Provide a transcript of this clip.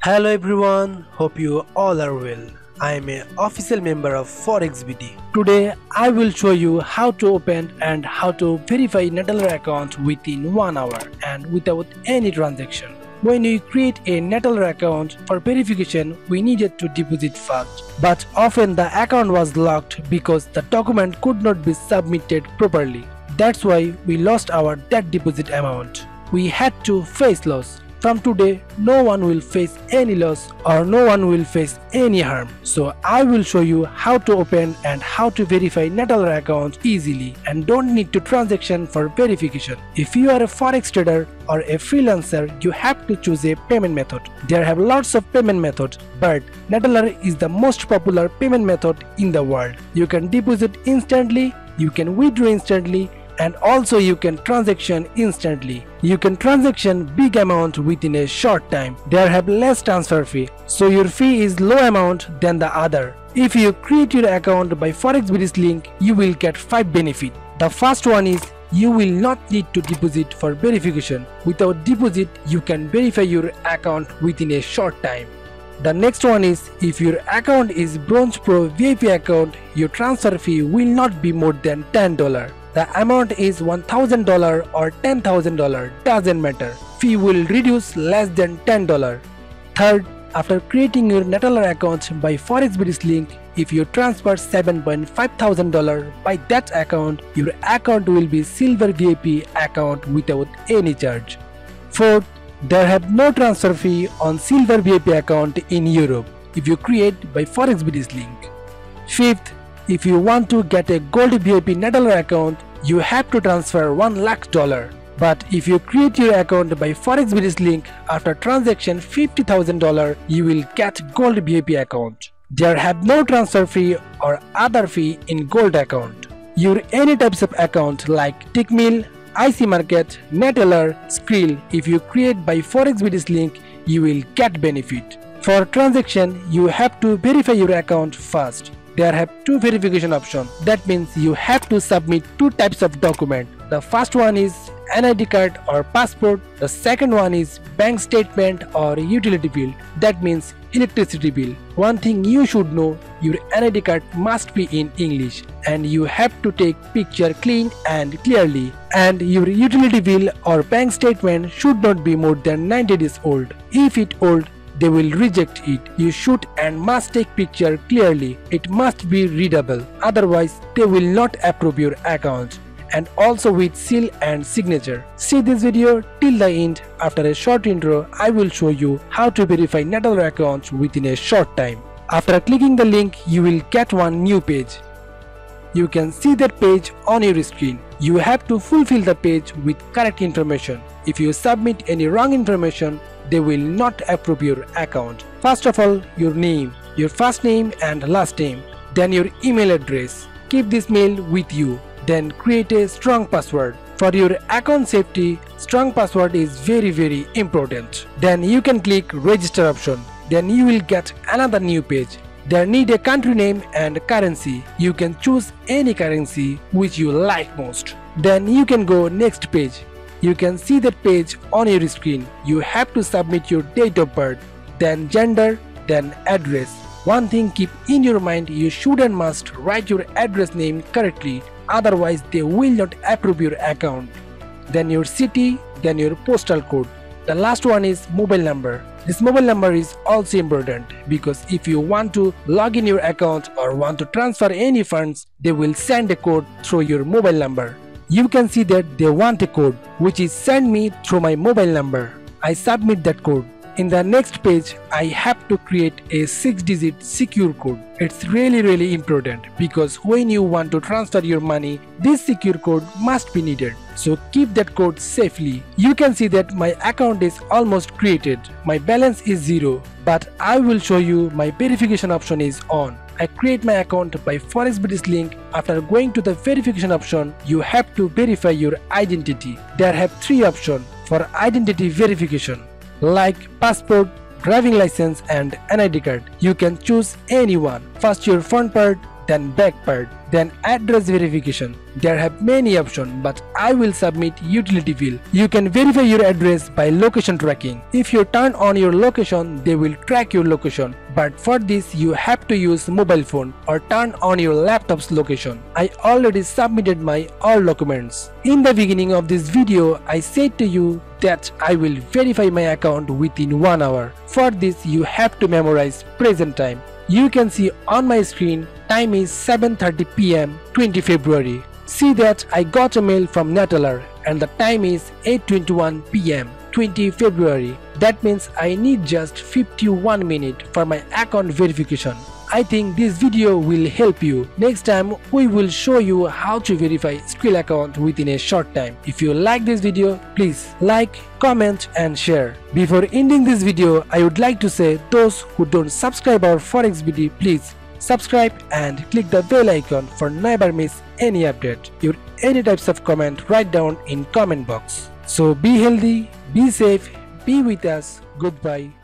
Hello everyone, hope you all are well. I am an official member of ForexBD. Today I will show you how to open and how to verify Neteller account within 1 hour and without any transaction. When we create a Neteller account for verification, we needed to deposit first, but often the account was locked because the document could not be submitted properly. That's why we lost our that deposit amount. We had to face loss. From today, no one will face any loss or no one will face any harm. So I will show you how to open and how to verify Neteller account easily and don't need to transaction for verification. If you are a forex trader or a freelancer, you have to choose a payment method. There have lots of payment methods, but Neteller is the most popular payment method in the world. You can deposit instantly, you can withdraw instantly, and also you can transaction instantly. You can transaction big amount within a short time. There have less transfer fee, so your fee is low amount than the other. If you create your account by ForexBD's link, you will get 5 benefits. The first one is you will not need to deposit for verification. Without deposit, you can verify your account within a short time. The next one is if your account is Bronze Pro VIP account, your transfer fee will not be more than $10. The amount is $1,000 or $10,000, doesn't matter. Fee will reduce less than $10. Third, after creating your Neteller account by ForexBD's link, if you transfer $7,500 by that account, your account will be Silver VIP account without any charge. Fourth, there have no transfer fee on Silver VIP account in Europe if you create by ForexBD's link. Fifth, if you want to get a Gold VIP Neteller account, you have to transfer $1 lakh. But if you create your account by ForexBD's link, after transaction $50,000, you will get Gold VIP account. There have no transfer fee or other fee in Gold account. Your any types of account like Tickmill, IC Market, Neteller, Skrill, if you create by ForexBD's link, you will get benefit. For transaction, you have to verify your account first. There have 2 verification options. That means you have to submit 2 types of document. The first one is NID card or passport. The second one is bank statement or utility bill. That means electricity bill. One thing you should know, your NID card must be in English and you have to take picture clean and clearly. And your utility bill or bank statement should not be more than 90 days old. If it old, they will reject it. You should and must take picture clearly. It must be readable. Otherwise, they will not approve your account. And also with seal and signature. See this video till the end. After a short intro, I will show you how to verify Neteller accounts within a short time. After clicking the link, you will get one new page. You can see that page on your screen. You have to fulfill the page with correct information. If you submit any wrong information, they will not approve your account. First of all, your name, your first name and last name, then your email address. Keep this mail with you. Then create a strong password. For your account safety, strong password is very important. Then you can click register option. Then you will get another new page. There need a country name and currency. You can choose any currency which you like most. Then you can go next page. You can see that page on your screen. You have to submit your date of birth, then gender, then address. One thing keep in your mind, you should and must write your address name correctly, otherwise they will not approve your account. Then your city, then your postal code. The last one is mobile number. This mobile number is also important because if you want to log in your account or want to transfer any funds, they will send a code through your mobile number. You can see that they want a code which is sent me through my mobile number. I submit that code. In the next page, I have to create a 6-digit secure code. It's really important because when you want to transfer your money, this secure code must be needed. So keep that code safely. You can see that my account is almost created. My balance is 0, but I will show you my verification option is on. I create my account by ForexBD's link. After going to the verification option, you have to verify your identity. There have 3 options for identity verification like passport, driving license and NID card. You can choose any one. First your front part, then back part, then address verification. There have many options, but I will submit utility field. You can verify your address by location tracking. If you turn on your location, they will track your location. But for this you have to use mobile phone or turn on your laptop's location. I already submitted my all documents. In the beginning of this video, I said to you that I will verify my account within 1 hour. For this you have to memorize present time. You can see on my screen time is 7:30 PM 20 February. See that I got a mail from Neteller and the time is 8:21 PM 20 February. That means I need just 51 minutes for my account verification. I think this video will help you. Next time we will show you how to verify Skrill account within a short time. If you like this video, please like, comment and share. Before ending this video, I would like to say those who don't subscribe our ForexBD, please subscribe and click the bell icon for never miss any update. Your any types of comment write down in comment box. So be healthy, be safe, be with us. Goodbye.